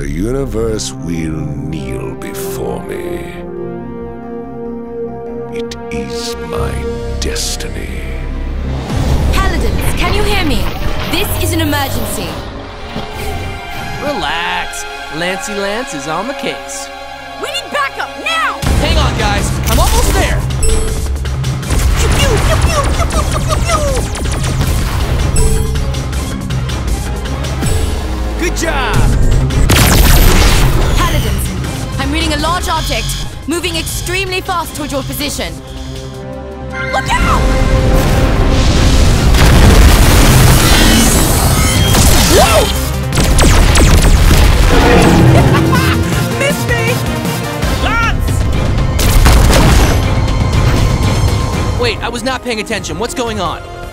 the universe will kneel before me. It is my destiny. Paladins, can you hear me? This is an emergency. Relax. Lancey Lance is on the case. We need backup, now! Hang on, guys. I'm almost there. Good job! Paladins, I'm reading a large object, moving extremely fast toward your position. Look out! Whoa! Missed me! Lance! Wait, I was not paying attention. What's going on?